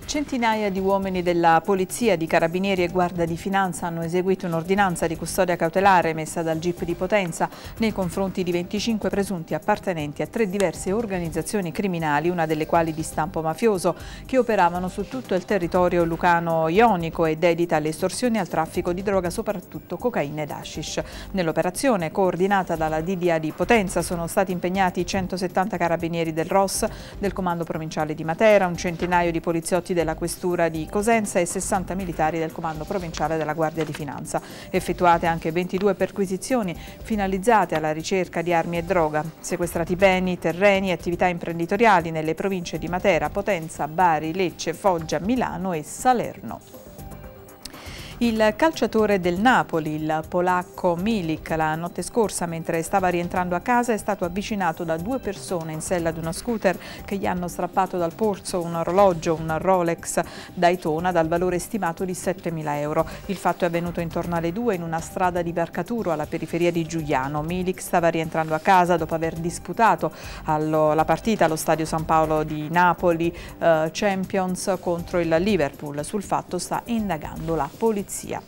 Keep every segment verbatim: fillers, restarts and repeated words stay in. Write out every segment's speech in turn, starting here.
Centinaia di uomini della Polizia, di Carabinieri e Guardia di Finanza hanno eseguito un'ordinanza di custodia cautelare emessa dal G I P di Potenza nei confronti di venticinque presunti appartenenti a tre diverse organizzazioni criminali, una delle quali di stampo mafioso, che operavano su tutto il territorio lucano-ionico e dedita alle estorsioni e al traffico di droga, soprattutto cocaina ed hashish. Nell'operazione, coordinata dalla D D A di Potenza, sono stati impegnati centosettanta carabinieri del R O S, del Comando Provinciale di Matera, un centinaio di poliziotti della Questura di Cosenza e sessanta militari del Comando Provinciale della Guardia di Finanza. Effettuate anche ventidue perquisizioni finalizzate alla ricerca di armi e droga. Sequestrati beni, terreni e attività imprenditoriali nelle province di Matera, Potenza, Bari, Lecce, Foggia, Milano e Salerno. Il calciatore del Napoli, il polacco Milik, la notte scorsa, mentre stava rientrando a casa, è stato avvicinato da due persone in sella ad uno scooter che gli hanno strappato dal polso un orologio, un Rolex Daytona dal valore stimato di settemila euro. Il fatto è avvenuto intorno alle due in una strada di Barcaturo alla periferia di Giugliano. Milik stava rientrando a casa dopo aver disputato allo, la partita allo Stadio San Paolo di Napoli eh, Champions contro il Liverpool. Sul fatto sta indagando la polizia.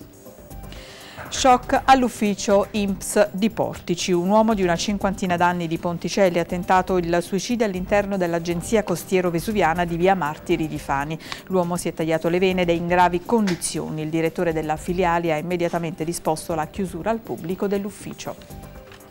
Shock all'ufficio I N P S di Portici. Un uomo di una cinquantina d'anni di Ponticelli ha tentato il suicidio all'interno dell'agenzia costiero-vesuviana di via Martiri di Fani. L'uomo si è tagliato le vene ed è in gravi condizioni. Il direttore della filiale ha immediatamente disposto la chiusura al pubblico dell'ufficio.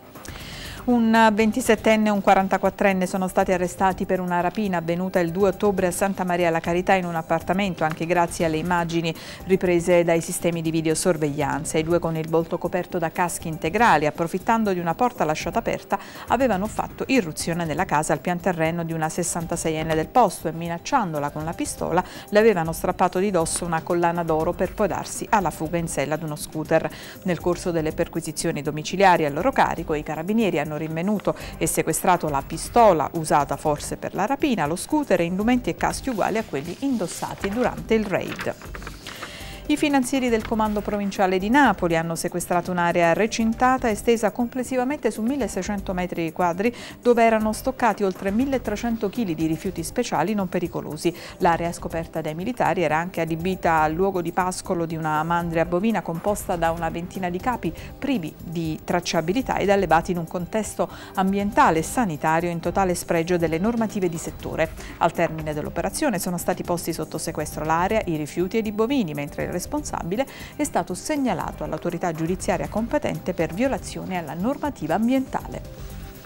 Un ventisettenne e un quarantaquattrenne sono stati arrestati per una rapina avvenuta il due ottobre a Santa Maria la Carità in un appartamento, anche grazie alle immagini riprese dai sistemi di videosorveglianza. I due, con il volto coperto da caschi integrali, approfittando di una porta lasciata aperta, avevano fatto irruzione nella casa al pian terreno di una sessantaseienne del posto e, minacciandola con la pistola, le avevano strappato di dosso una collana d'oro per poi darsi alla fuga in sella ad uno scooter. Nel corso delle perquisizioni domiciliari a loro carico, i carabinieri hanno rinvenuto e sequestrato la pistola usata forse per la rapina, lo scooter e indumenti e caschi uguali a quelli indossati durante il raid. I finanzieri del Comando Provinciale di Napoli hanno sequestrato un'area recintata estesa complessivamente su milleseicento metri quadri, dove erano stoccati oltre milletrecento chili di rifiuti speciali non pericolosi. L'area scoperta dai militari era anche adibita al luogo di pascolo di una mandria bovina composta da una ventina di capi privi di tracciabilità ed allevati in un contesto ambientale e sanitario in totale spregio delle normative di settore. Al termine dell'operazione sono stati posti sotto sequestro l'area, i rifiuti ed i bovini, mentre il responsabile è stato segnalato all'autorità giudiziaria competente per violazione alla normativa ambientale.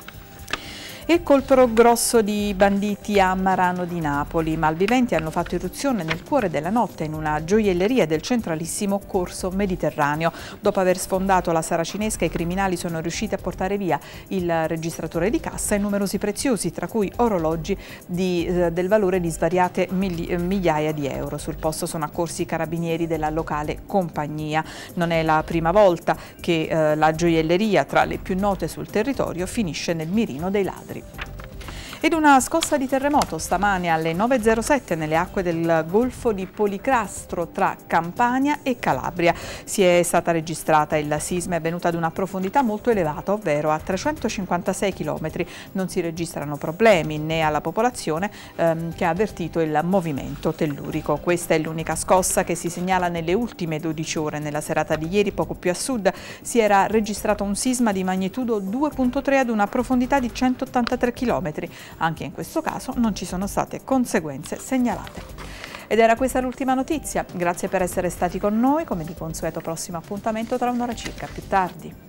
E colpo grosso di banditi a Marano di Napoli. I malviventi hanno fatto irruzione nel cuore della notte in una gioielleria del centralissimo Corso Mediterraneo. Dopo aver sfondato la saracinesca, i criminali sono riusciti a portare via il registratore di cassa e numerosi preziosi, tra cui orologi di, eh, del valore di svariate migli, migliaia di euro. Sul posto sono accorsi i carabinieri della locale compagnia. Non è la prima volta che eh, la gioielleria, tra le più note sul territorio, finisce nel mirino dei ladri. Ed una scossa di terremoto stamane alle nove e zero sette nelle acque del Golfo di Policastro tra Campania e Calabria. Si è stata registrata, il sisma è avvenuto ad una profondità molto elevata, ovvero a trecentocinquantasei chilometri. Non si registrano problemi né alla popolazione ehm, che ha avvertito il movimento tellurico. Questa è l'unica scossa che si segnala nelle ultime dodici ore. Nella serata di ieri, poco più a sud, si era registrato un sisma di magnitudo due virgola tre ad una profondità di centottantatré chilometri. Anche in questo caso non ci sono state conseguenze segnalate. Ed era questa l'ultima notizia. Grazie per essere stati con noi. Come di consueto, prossimo appuntamento tra un'ora circa. Più tardi.